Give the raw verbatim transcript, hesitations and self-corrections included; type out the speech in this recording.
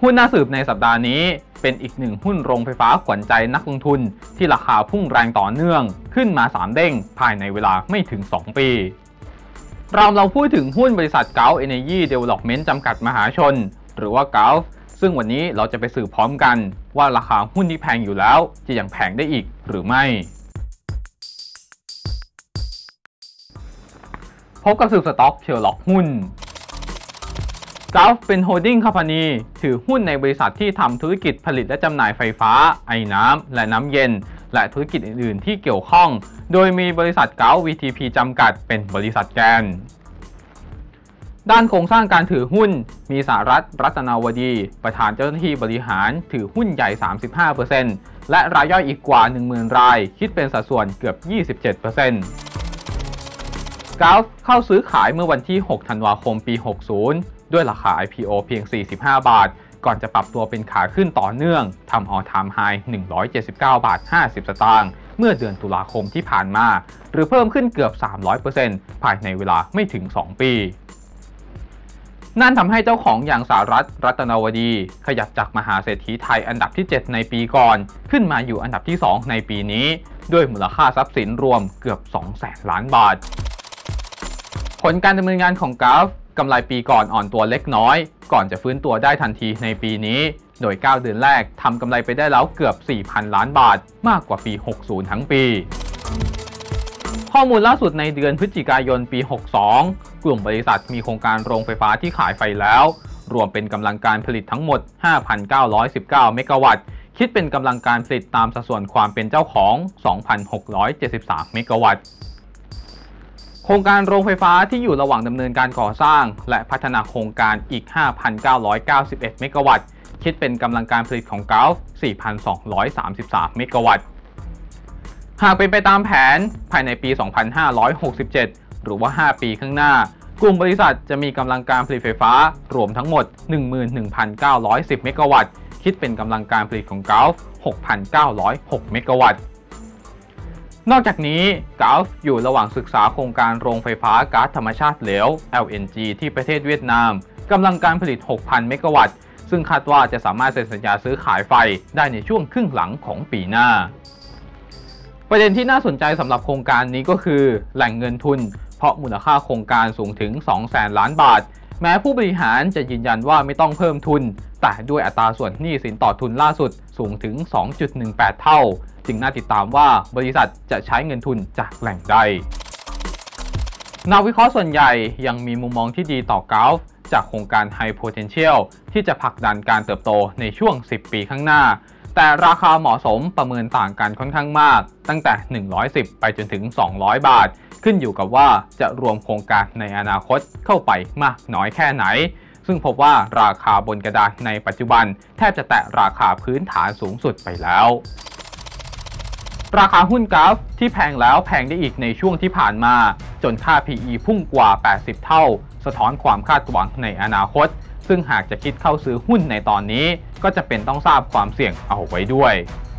หุ้นน่าสืบในสัปดาห์นี้เป็นอีกหนึ่งหุ้นโรงไฟฟ้าขวัญใจนักลงทุนที่ราคาพุ่งแรงต่อเนื่องขึ้นมาสามเด้งภายในเวลาไม่ถึงสองปีเราเราพูดถึงหุ้นบริษัท Gulf Energy Development จำกัดมหาชนหรือว่า Gulf ซึ่งวันนี้เราจะไปสืบพร้อมกันว่าราคาหุ้นที่แพงอยู่แล้วจะยังแพงได้อีกหรือไม่พบกับสืบสต็อกเชอร์ล็อกหุ้น Gulf เป็นโฮลดิ้งคอมพานีถือหุ้นในบริษัทที่ทำธุรกิจผลิตและจำหน่ายไฟฟ้าไอน้ำและน้ำเย็นและธุรกิจอื่นๆที่เกี่ยวข้องโดยมีบริษัท Gulf วี ที พี จำกัดเป็นบริษัทแกนด้านโครงสร้างการถือหุ้นมีสหรัฐรัตนาวดีประธานเจ้าหน้าที่บริหารถือหุ้นใหญ่ สามสิบห้าเปอร์เซ็นต์ และรายย่อยอีกกว่า หนึ่งหมื่น รายคิดเป็นสัดส่วนเกือบ ยี่สิบเจ็ดเปอร์เซ็นต์ Gulf เข้าซื้อขายเมื่อวันที่ หก ธันวาคม ปี หกสิบ ด้วยราคา ไอ พี โอ เพียง สี่สิบห้า บาทก่อนจะปรับตัวเป็นขาขึ้นต่อเนื่องทำ All Time High หนึ่งร้อยเจ็ดสิบเก้าบาทห้าสิบ สตางค์เมื่อเดือนตุลาคมที่ผ่านมาหรือเพิ่มขึ้นเกือบ สามร้อยเปอร์เซ็นต์ ภายในเวลาไม่ถึง สอง ปีนั่นทำให้เจ้าของอย่างสหรัฐรัตนาวดีขยับจากมหาเศรษฐีไทยอันดับที่ เจ็ด ในปีก่อนขึ้นมาอยู่อันดับที่ สอง ในปีนี้ด้วยมูลค่าทรัพย์สินรวมเกือบ สองแสน ล้านบาทผลการดำเนินงานของ Gulf กำไรปีก่อนอ่อนตัวเล็กน้อยก่อนจะฟื้นตัวได้ทันทีในปีนี้โดยเก้าเดือนแรกทำกำไรไปได้แล้วเกือบ สี่พัน ล้านบาทมากกว่าปี หกสิบ ทั้งปีข้อมูลล่าสุดในเดือนพฤศจิกายนปี หกสิบสอง กลุ่มบริษัทมีโครงการโรงไฟฟ้าที่ขายไฟแล้วรวมเป็นกำลังการผลิตทั้งหมด ห้าพันเก้าร้อยสิบเก้า เมกะวัตต์คิดเป็นกำลังการผลิตตามสัดส่วนความเป็นเจ้าของ สองพันหกร้อยเจ็ดสิบสาม เมกะวัตต์โครงการโรงไฟฟ้าที่อยู่ระหว่างดำเนินการก่อสร้างและพัฒนาโครงการอีก ห้าพันเก้าร้อยเก้าสิบเอ็ด เมกะวัตต์คิดเป็นกำลังการผลิตของ Gulf สี่พันสองร้อยสามสิบสาม เมกะวัตต์หากเป็นไปตามแผนภายในปี สองพันห้าร้อยหกสิบเจ็ด หรือว่า ห้า ปีข้างหน้ากลุ่มบริษัทจะมีกำลังการผลิตไฟฟ้ารวมทั้งหมด หนึ่งหมื่นหนึ่งพันเก้าร้อยสิบ เมกะวัตต์คิดเป็นกำลังการผลิตของ Gulf หกพันเก้าร้อยหก เมกะวัตต์นอกจากนี้ Gulf อยู่ระหว่างศึกษาโครงการโรงไฟฟ้าก๊าซธรรมชาติเหลว แอล เอ็น จี ที่ประเทศเวียดนามกำลังการผลิต หกพัน เมกะวัตต์ซึ่งคาดว่าจะสามารถเซ็นสัญญาซื้อขายไฟได้ในช่วงครึ่งหลังของปีหน้าประเด็นที่น่าสนใจสำหรับโครงการนี้ก็คือแหล่งเงินทุนเพราะมูลค่าโครงการสูงถึง สองแสน ล้านบาทแม้ผู้บริหารจะยืนยันว่าไม่ต้องเพิ่มทุนแต่ด้วยอัตราส่วนหนี้สินต่อทุนล่าสุดสูงถึง สองจุดหนึ่งแปด เท่าจึงน่าติดตามว่าบริษัทจะใช้เงินทุนจากแหล่งใดนักวิเคราะห์ส่วนใหญ่ยังมีมุมมองที่ดีต่อ Gulf จากโครงการ High Potential ที่จะผลักดันการเติบโตในช่วงสิบปีข้างหน้าแต่ราคาเหมาะสมประเมินต่างกันค่อนข้างมากตั้งแต่หนึ่งร้อยสิบไปจนถึงสองร้อยบาทขึ้นอยู่กับว่าจะรวมโครงการในอนาคตเข้าไปมากน้อยแค่ไหนซึ่งพบว่าราคาบนกระดานในปัจจุบันแทบจะแตะราคาพื้นฐานสูงสุดไปแล้วราคาหุ้น Gulf ที่แพงแล้วแพงได้อีกในช่วงที่ผ่านมาจนค่า พี อี พุ่งกว่าแปดสิบเท่าสะท้อนความคาดหวังในอนาคตซึ่งหากจะคิดเข้าซื้อหุ้นในตอนนี้ก็จะเป็นต้องทราบความเสี่ยงเอาไว้ด้วย